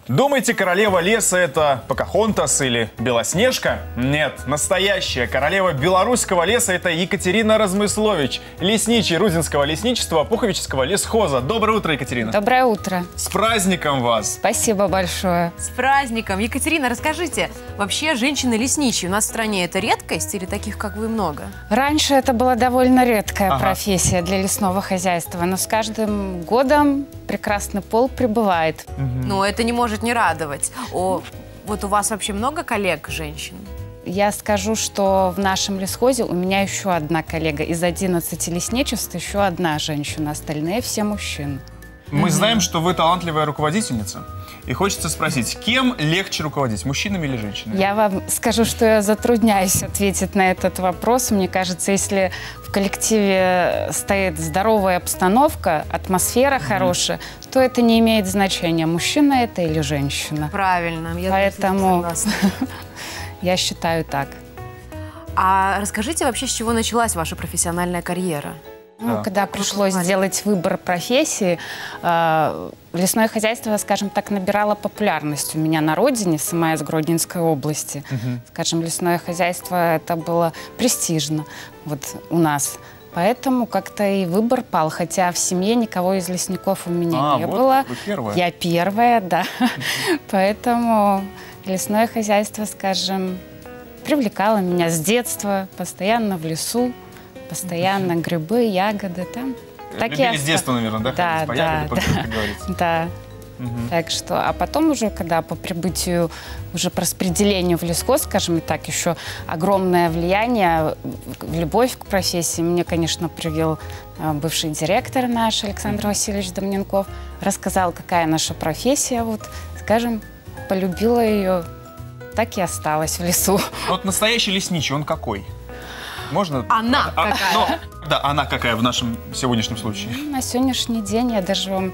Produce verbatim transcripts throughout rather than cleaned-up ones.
Думаете, королева леса — это Покахонтас или Белоснежка? Нет, настоящая королева белорусского леса — это Екатерина Размыслович, лесничий Рудинского лесничества Пуховического лесхоза. Доброе утро, Екатерина. Доброе утро. С праздником вас. Спасибо большое. С праздником. Екатерина, расскажите, вообще женщины-лесничие у нас в стране — это редкость или таких, как вы, много? Раньше это была довольно редкая Ага. профессия для лесного хозяйства, но с каждым годом прекрасный пол прибывает. Но это не может не радовать. О, вот у вас вообще много коллег женщин? Я скажу, что в нашем лесхозе у меня еще одна коллега. Из одиннадцати лесничеств еще одна женщина, остальные все мужчины. Мы знаем, что вы талантливая руководительница. И хочется спросить, кем легче руководить, мужчинами или женщинами? Я вам скажу, что я затрудняюсь ответить на этот вопрос. Мне кажется, если в коллективе стоит здоровая обстановка, атмосфера хорошая, то это не имеет значения, мужчина это или женщина. Правильно. Я Поэтому согласна. я считаю так. А расскажите вообще, с чего началась ваша профессиональная карьера? Ну, Да. когда пришлось сделать выбор профессии, э, лесное хозяйство, скажем так, набирало популярность у меня на родине, сама из Гродненской области. Скажем, лесное хозяйство это было престижно вот у нас. Поэтому как-то и выбор пал, хотя в семье никого из лесников у меня А, не вот было. вы первая. Я первая, да. Поэтому лесное хозяйство, скажем, привлекало меня с детства, постоянно в лесу. Постоянно грибы, ягоды там. Так Любили и с детства, наверное, да? Да, ходить по да, ягоде, по да. грибу, как говорится. Да. Так что, а потом уже, когда по прибытию, уже по распределению в лесхоз, скажем так, еще огромное влияние, в любовь к профессии мне, конечно, привел а, бывший директор наш Александр Васильевич Домненков, рассказал, какая наша профессия, вот, скажем, полюбила ее, так и осталась в лесу. Вот настоящий лесничий, он какой? Можно? Она А, какая? ну, да, она какая в нашем сегодняшнем случае? На сегодняшний день я даже вам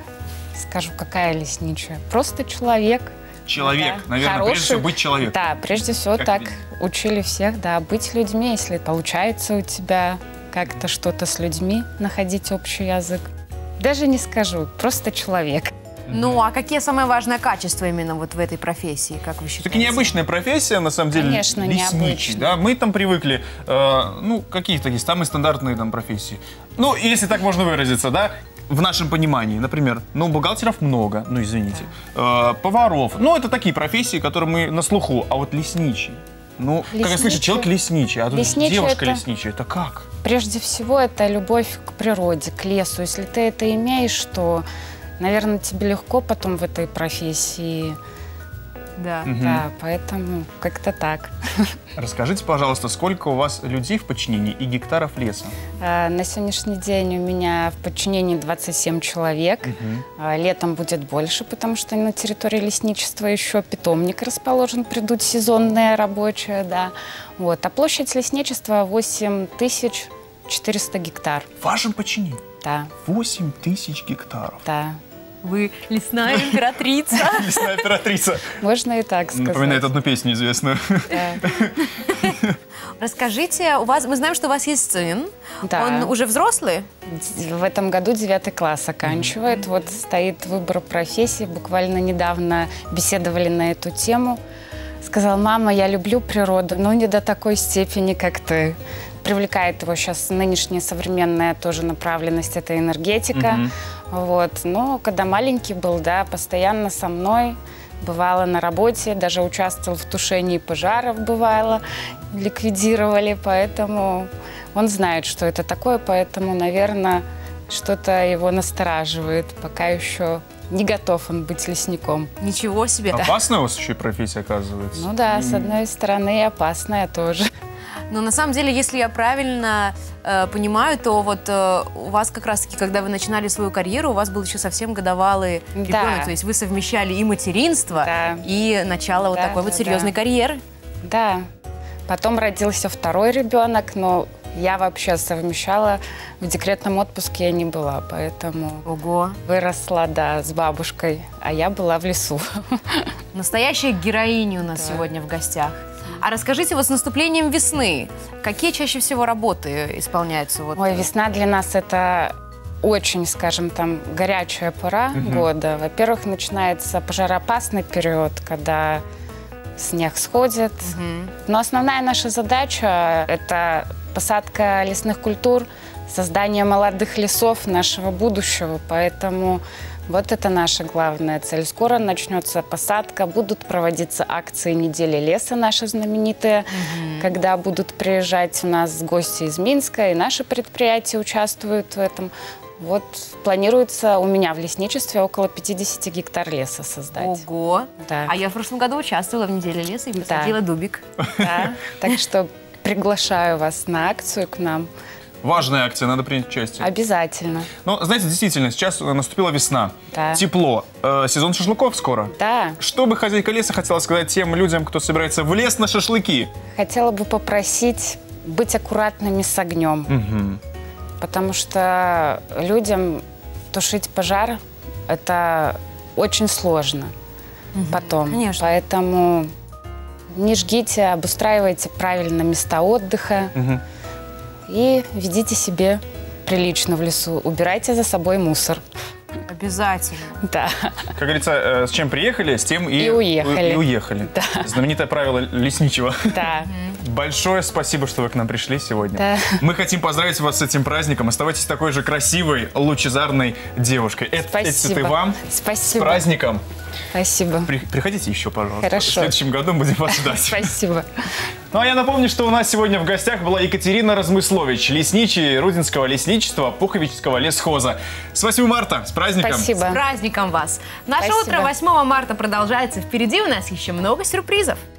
скажу, какая лесничая. Просто человек. Человек, Да. наверное, Хороший. прежде всего быть человеком. Да, прежде всего Как так видите. учили всех, да, быть людьми, если получается у тебя как-то что-то с людьми, находить общий язык. Даже не скажу, просто человек. Ну, а какие самые важные качества именно вот в этой профессии, как вы считаете? Таки необычная профессия, на самом деле, Конечно, лесничий, необычная. да? Мы там привыкли, э, ну, какие-то есть самые стандартные там профессии. Ну, если так можно выразиться, да, в нашем понимании, например, ну, бухгалтеров много, ну, извините, э, поваров, ну, это такие профессии, которые мы на слуху, а вот лесничий, ну, как я слышу, Лесничий. человек лесничий, а тут Лесничий девушка это- лесничая, это как? Прежде всего, это любовь к природе, к лесу. Если ты это имеешь, то, наверное, тебе легко потом в этой профессии. Да. Да, поэтому как-то так. Расскажите, пожалуйста, сколько у вас людей в подчинении и гектаров леса? А, На сегодняшний день у меня в подчинении двадцать семь человек. А, Летом будет больше, потому что на территории лесничества еще питомник расположен, придут сезонные рабочие, да. Вот. А площадь лесничества восемь тысяч четыреста гектар. В вашем подчинении Да, восемь тысяч гектаров. да. Вы лесная императрица. Лесная императрица. Можно и так сказать. Напоминает одну песню известную. Да. Расскажите, у вас, мы знаем, что у вас есть сын. Да. Он уже взрослый? В этом году девятый класс оканчивает. Вот стоит выбор профессии. Буквально недавно беседовали на эту тему. Сказал: мама, я люблю природу, но не до такой степени, как ты. Привлекает его сейчас нынешняя современная тоже направленность, это энергетика. Вот. Но когда маленький был, да, постоянно со мной. Бывало на работе, даже участвовал в тушении пожаров, бывало, ликвидировали, поэтому он знает, что это такое, поэтому, наверное, что-то его настораживает, пока еще не готов он быть лесником. Ничего себе. Опасная у вас еще и профессия, оказывается. Ну да, с одной стороны, и опасная тоже. Но на самом деле, если я правильно э, понимаю, то вот э, у вас как раз-таки, когда вы начинали свою карьеру, у вас был еще совсем годовалый Да. ребенок. То есть вы совмещали и материнство, Да. и начало вот Да, такой да, вот серьезной да. карьеры. Да, потом родился второй ребенок, но я вообще совмещала, в декретном отпуске я не была, поэтому Ого. выросла, да, с бабушкой, а я была в лесу. Настоящая героиня у нас Да. сегодня в гостях. А расскажите, вот с наступлением весны, какие чаще всего работы исполняются? Вот? Ой, весна для нас это очень, скажем, там горячая пора года. Во-первых, начинается пожароопасный период, когда снег сходит. Но основная наша задача – это посадка лесных культур, создание молодых лесов нашего будущего. Поэтому вот это наша главная цель. Скоро начнется посадка, будут проводиться акции «Недели леса» наши знаменитые, mm-hmm. когда будут приезжать у нас гости из Минска, и наши предприятия участвуют в этом. Вот планируется у меня в лесничестве около пятидесяти гектар леса создать. Ого! Да. А я в прошлом году участвовала в «Неделе леса» и посадила Да. дубик. Да. Так что приглашаю вас на акцию к нам. Важная акция, надо принять участие. Обязательно. Ну, знаете, действительно, сейчас наступила весна. Да. Тепло. Э, сезон шашлыков скоро. Да. Что бы хозяйка леса хотела сказать тем людям, кто собирается в лес на шашлыки? Хотела бы попросить быть аккуратными с огнем. Угу. Потому что людям тушить пожар – это очень сложно потом. Конечно. Поэтому не жгите, обустраивайте правильно места отдыха Угу. и ведите себе прилично в лесу. Убирайте за собой мусор. Обязательно. Да. Как говорится, э, с чем приехали, с тем и, И уехали. И уехали. Да. Знаменитое правило лесничего. Да. Большое спасибо, что вы к нам пришли сегодня. Да. Мы хотим поздравить вас с этим праздником. Оставайтесь такой же красивой, лучезарной девушкой. Это Спасибо. вам. Спасибо. С праздником. Спасибо. При- приходите еще, пожалуйста. Хорошо. В следующем году будем вас ждать. Спасибо. Ну а я напомню, что у нас сегодня в гостях была Екатерина Размыслович, лесничий Рудинского лесничества Пуховического лесхоза. С восьмым марта, с праздником! Спасибо. С праздником вас! Наше Спасибо. утро восьмого марта продолжается. Впереди у нас еще много сюрпризов.